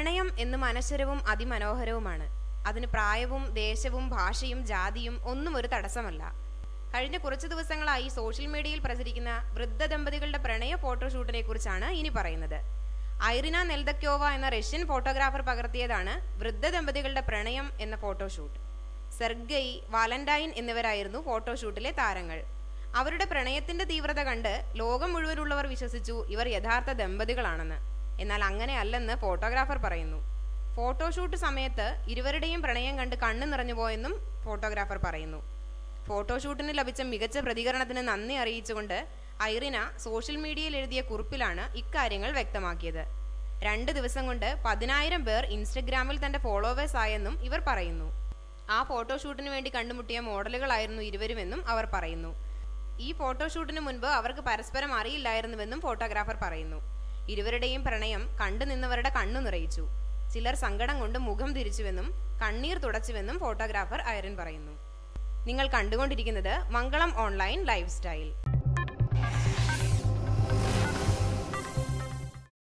പ്രണയം എന്നും അനശ്വരവും അതിമനോഹരവുമാണ്. അതിന് പ്രായവും ദേശവും ഭാഷയും ജാതിയും ഒന്നും ഒരു തടസ്സമല്ല. കഴിഞ്ഞ കുറച്ചു ദിവസങ്ങളായി സോഷ്യൽ മീഡിയയിൽ പ്രചരിക്കുന്ന വൃദ്ധ ദമ്പതികളുടെ പ്രണയ ഫോട്ടോഷൂട്ടിനെ കുറിച്ചാണ് ഇനി പറയുന്നത്. ഐറിന നെൽദക്യോവ എന്ന റഷ്യൻ ഫോട്ടോഗ്രാഫർ പകർത്തിയതാണ് വൃദ്ധ ദമ്പതികളുടെ പ്രണയം എന്ന ഫോട്ടോഷൂട്ട്. സെർഗൈ, വാലന്റൈൻ എന്നിവരായിരുന്നു ഫോട്ടോഷൂട്ടിലെ താരങ്ങൾ. അവരുടെ പ്രണയത്തിന്റെ തീവ്രത കണ്ട് ലോകം മുഴുവനുള്ളവർ വിശ്വസിച്ചു ഇവർ യഥാർത്ഥ ദമ്പതികളാണെന്ന്. എന്നാൽ അങ്ങനെയല്ലെന്ന് ഫോട്ടോഗ്രാഫർ പറയുന്നു. ഫോട്ടോഷൂട്ട് സമയത്ത് ഇരുവരുടെയും പ്രണയം കണ്ട് കണ്ണു നിറഞ്ഞുപോയെന്നും ഫോട്ടോഗ്രാഫർ പറയുന്നു. ഫോട്ടോഷൂട്ടിന് ലഭിച്ച മികച്ച പ്രതികരണത്തിന് നന്ദി അറിയിച്ചുകൊണ്ട് ഐറിന സോഷ്യൽ മീഡിയയിൽ എഴുതിയ കുറിപ്പിലാണ് ഇക്കാര്യങ്ങൾ വ്യക്തമാക്കിയത്. 2 ദിവസം കൊണ്ട് 10,000 പേർ ഇൻസ്റ്റഗ്രാമിൽ തന്റെ ഫോളോവേഴ്സ് ആയെന്നും ഇവർ പറയുന്നു. ആ ഫോട്ടോഷൂട്ടിന് വേണ്ടി കണ്ടുമുട്ടിയ മോഡലുകളായിരുന്നു ഇരുവരുമെന്നും അവർ പറയുന്നു. ഈ ഫോട്ടോഷൂട്ടിന് മുൻപ് അവർക്ക് പരസ്പരം അറിയില്ലായിരുന്നുവെന്നും ഫോട്ടോഗ്രാഫർ പറയുന്നു. ഇരുവരുടെയും പ്രണയം കണ്ടു നിന്നവരുടെ കണ്ണു നിറയിച്ചു. ചിലർ സങ്കടം കൊണ്ട് മുഖം തിരിച്ചുവെന്നും കണ്ണീർ തുടച്ചുവെന്നും ഫോട്ടോഗ്രാഫർ ഐറിൻ പറയുന്നു. നിങ്ങൾ കണ്ടുകൊണ്ടിരിക്കുന്നത് മംഗളം ഓൺലൈൻ ലൈഫ് സ്റ്റൈൽ.